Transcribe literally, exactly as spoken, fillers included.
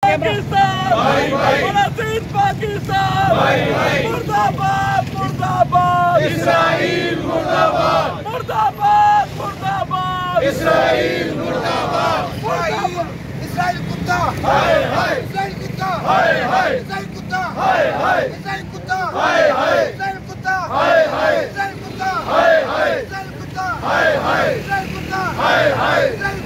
पाकिस्तान, फलस्तीन पाकिस्तान, मुर्दाबाद मुर्दाबाद, इस्राइल मुर्दाबाद, मुर्दाबाद मुर्दाबाद, इस्राइल मुर्दाबाद, इस्राइल कुत्ता, हाय हाय, इस्राइल कुत्ता, हाय हाय, इस्राइल कुत्ता, हाय हाय, इस्राइल कुत्ता, हाय हाय, इस्राइल कुत्ता, हाय हाय, इस्राइल कुत्ता, हाय हाय, इस्राइल कुत्ता, हाय हाय, इस्राइल कुत्ता, हाय हाय।